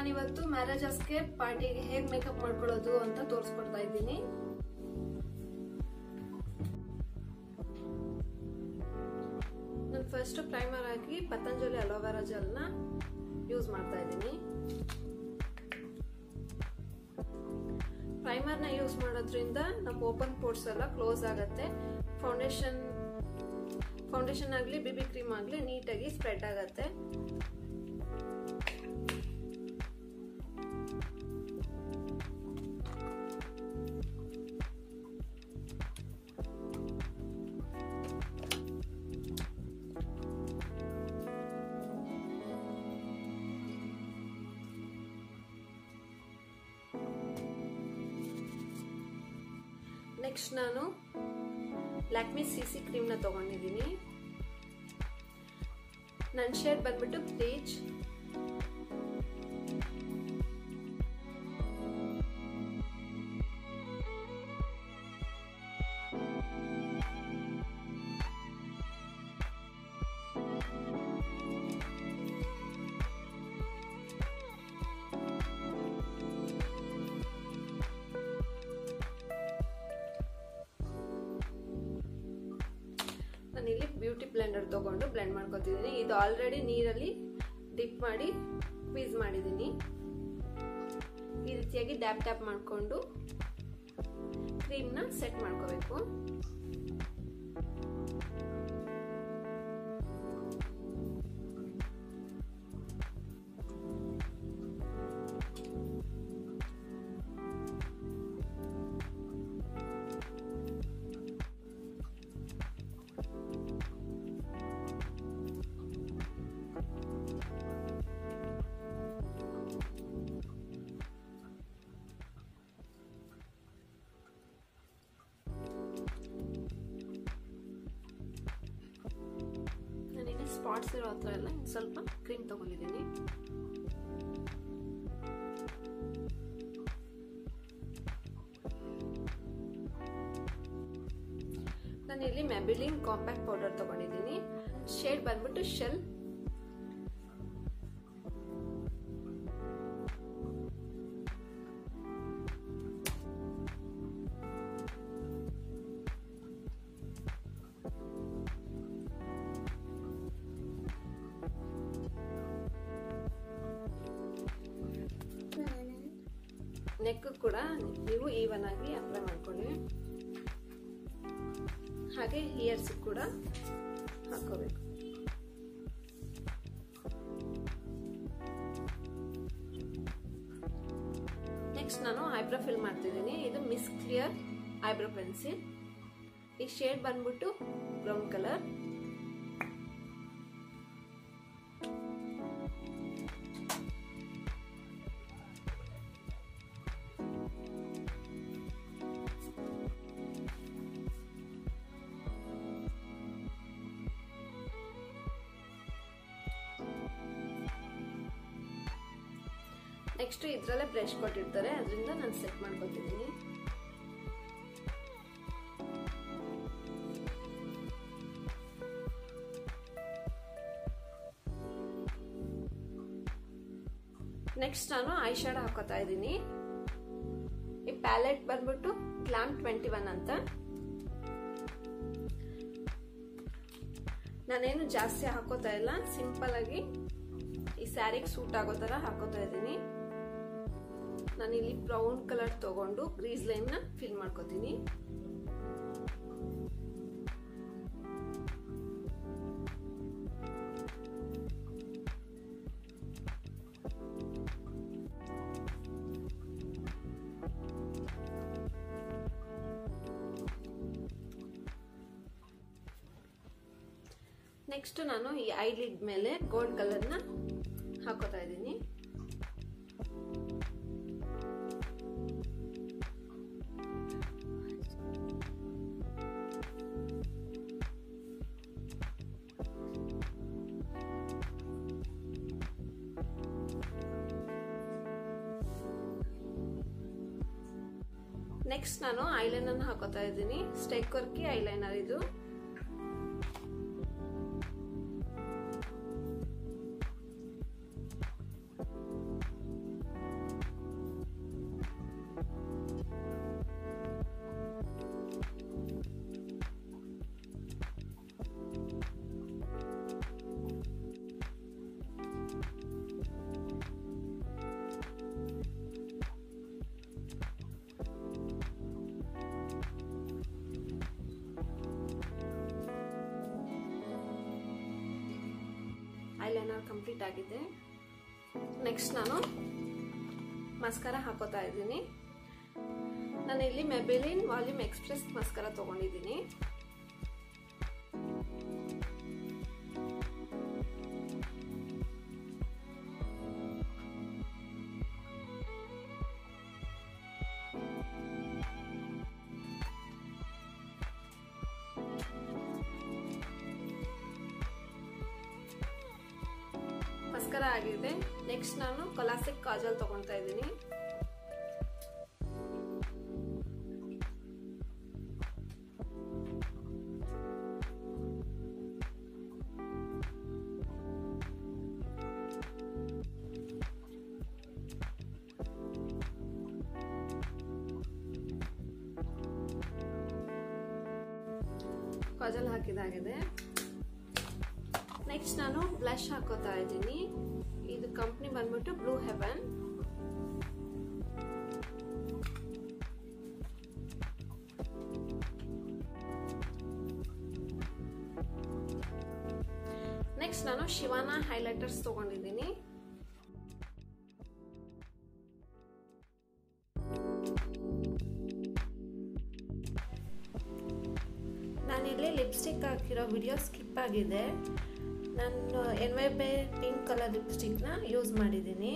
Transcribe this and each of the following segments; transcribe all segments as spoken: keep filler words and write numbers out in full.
ನಾನಿವತ್ತು ಮ್ಯಾರೇಜಸ್ಗೆ ಪಾರ್ಟಿಗೆ ಹೇಗೆ ಮೇಕಪ್ ಮಾಡ್ಕೊಳ್ಳೋದು ಅಂತ ತೋರಿಸ್ಕೊಡ್ತಾ ಇದ್ದೀನಿ. ನಾನು ಫಸ್ಟ್ ಪ್ರೈಮರ್ ಆಗಿ ಪತಂಜಲಿ ಅಲೋವೆರಾ ಜೆಲ್ ನ ಯೂಸ್ ಮಾಡ್ತಾ ಇದ್ದೀನಿ. ಪ್ರೈಮರ್ ನ ಯೂಸ್ ಮಾಡೋದ್ರಿಂದ ನಮ್ಮ ಓಪನ್ ಪೋರ್ಸ್ ಎಲ್ಲ ಕ್ಲೋಸ್ ಆಗುತ್ತೆ. ಫೌಂಡೇಶನ್ ಫೌಂಡೇಶನ್ ಆಗಲಿ ಬಿಬಿ ಕ್ರೀಮ್ ಆಗಲಿ ನೀಟಾಗಿ ಸ್ಪ್ರೆಡ್ ಆಗುತ್ತೆ. ನೆಕ್ಸ್ಟ್ ನಾನು ಲ್ಯಾಕ್ಮಿ ಸಿಸಿ ಕ್ರೀಮ್ ನ ತಗೊಂಡಿದ್ದೀನಿ. ನನ್ನ ಶೇಡ್ ಬಂದ್ಬಿಟ್ಟು ಪೀಚ್. ನಾನಿಲ್ಲಿ ಬ್ಯೂಟಿ ಬ್ಲೆಂಡರ್ ತಗೊಂಡು ಬ್ಲೆಂಡ್ ಮಾಡ್ಕೊತಿದ್ದೀನಿ. ಇದು ಆಲ್ರೆಡಿ ನೀರಲ್ಲಿ ಡಿಪ್ ಮಾಡಿ ಸ್ಕ್ವೀಸ್ ಮಾಡಿದ್ದೀನಿ. ಈ ರೀತಿಯಾಗಿ ಡ್ಯಾಪ್ ಡ್ಯಾಪ್ ಮಾಡಿಕೊಂಡು ಕ್ರೀಮ್ನ ಸೆಟ್ ಮಾಡ್ಕೋಬೇಕು. ಸ್ಪಾಟ್ಸ್ ಇರೋ ಹತ್ರ ಎಲ್ಲ ಸ್ವಲ್ಪ ಕ್ರೀಮ್ ತಗೊಂಡಿದ್ದೀನಿ. ನಾನು ಇಲ್ಲಿ ಮ್ಯಾಬಿಲಿನ್ ಕಾಂಪ್ಯಾಕ್ಟ್ ಪೌಡರ್ ತಗೊಂಡಿದ್ದೀನಿ. ಶೇಡ್ ಬಂದ್ಬಿಟ್ಟು ಶೆಲ್. ನೆಕ್ ಕೂಡ ನೀವು ಈವನ್ ಆಗಿ ಅಪ್ಲೈ ಮಾಡ್ಕೊಳ್ಳಿ. ಹಾಗೆ ಇಯರ್ಸ್ ಕೂಡ ಹಾಕೋಬೇಕು. ನೆಕ್ಸ್ಟ್ ನಾನು ಐಬ್ರೋ ಫಿಲ್ ಮಾಡ್ತಿದ್ದೀನಿ. ಇದು ಮಿಸ್ ಕ್ಲಿಯರ್ ಐಬ್ರೋ ಪೆನ್ಸಿಲ್. ಈ ಶೇಡ್ ಬಂದ್ಬಿಟ್ಟು ಬ್ರೌನ್ ಕಲರ್. ನೆಕ್ಸ್ಟ್ ಇದ್ರಲ್ಲೇ ಬ್ರಷ್ ಕೊಟ್ಟಿರ್ತಾರೆ, ಅದರಿಂದ ನಾನು ಸೆಟ್ ಮಾಡ್ಕೊತಿದ್ದೀನಿ. ನೆಕ್ಸ್ಟ್ ನಾನು ಐ ಶ್ಯಾಡೋ ಹಾಕೋತಾ ಇದ್ದೀನಿ. ಈ ಪ್ಯಾಲೆಟ್ ಬಂದ್ಬಿಟ್ಟು ಗ್ಲಾಮ್ ಟ್ವೆಂಟಿ ಒನ್ ಅಂತ. ನಾನೇನು ಜಾಸ್ತಿ ಹಾಕೋತಾ ಇಲ್ಲ, ಸಿಂಪಲ್ ಆಗಿ ಈ ಸ್ಯಾರಿಗೆ ಸೂಟ್ ಆಗೋ ತರ ಹಾಕೋತಾ ಇದ್ದೀನಿ. ನಾನಿಲ್ಲಿ ಬ್ರೌನ್ ಕಲರ್ ತಗೊಂಡು ಗ್ರೀಸ್ ಲೈನ್ ನ ಫಿಲ್ ಮಾಡ್ಕೋತೀನಿ. ನೆಕ್ಸ್ಟ್ ನಾನು ಈ ಐಲಿಡ್ ಮೇಲೆ ಗೋಲ್ಡ್ ಕಲರ್ ನ ಹಾಕೋತಾ ಇದ್ದೀನಿ. ನೆಕ್ಸ್ಟ್ ನಾನು ಐಲೈನರ್ ಹಾಕೋತಾ ಇದ್ದೀನಿ. ಸ್ಟೆಕ್ ವರ್ಕಿ ಐಲೈನರ್ ಇದು. ಐಲೈನರ್ ಕಂಪ್ಲೀಟ್ ಆಗಿದೆ. ನೆಕ್ಸ್ಟ್ ನಾನು ಮಸ್ಕರ ಹಾಕೋತಾ ಇದ್ದೀನಿ. ನಾನು ಇಲ್ಲಿ ಮೆಬೆಲಿನ್ ವಾಲ್ಯೂಮ್ ಎಕ್ಸ್ಪ್ರೆಸ್ ಮಸ್ಕರ ತಗೊಂಡಿದ್ದೀನಿ. ಮಸ್ಕರ ಆಗಿದೆ. ನೆಕ್ಸ್ಟ್ ನಾನು ಕ್ಲಾಸಿಕ್ ಕಾಜಲ್ ತಗೊಳ್ತಾ ಇದ್ದೀನಿ. ಕಾಜಲ್ ಹಾಕಿದಾಗಿದೆ. ನೆಕ್ಸ್ಟ್ ನಾನು ಬ್ಲಷ್ ಹಾಕೋತಾ ಇದ್ದೀನಿ. ಇದು ಕಂಪ್ನಿ ಬಂದ್ಬಿಟ್ಟು ಬ್ಲೂ ಹೆವನ್. ನೆಕ್ಸ್ಟ್ ನಾನು ಶಿವಾನಾ ಹೈಲೈಟರ್ಸ್ ತಗೊಂಡಿದ್ದೀನಿ. ನಾನಿಲ್ಲಿ ಲಿಪ್ಸ್ಟಿಕ್ ಹಾಕಿರೋ ವಿಡಿಯೋ ಸ್ಕಿಪ್ ಆಗಿದೆ. ನಾನು N Y Bae pink colour ಲಿಪ್ಸ್ಟಿಕ್ನ ಯೂಸ್ ಮಾಡಿದ್ದೀನಿ.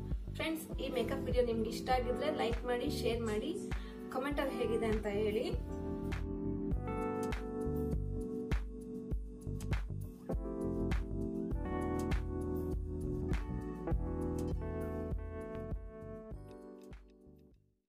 ಫ್ರೆಂಡ್ಸ್, ಈ ಮೇಕಪ್ ವಿಡಿಯೋ ನಿಮ್ಗೆ ಇಷ್ಟ ಆಗಿದ್ರೆ ಲೈಕ್ ಮಾಡಿ, ಶೇರ್ ಮಾಡಿ, ಕಮೆಂಟಲ್ಲಿ ಹೇಗಿದೆ ಅಂತ ಹೇಳಿ.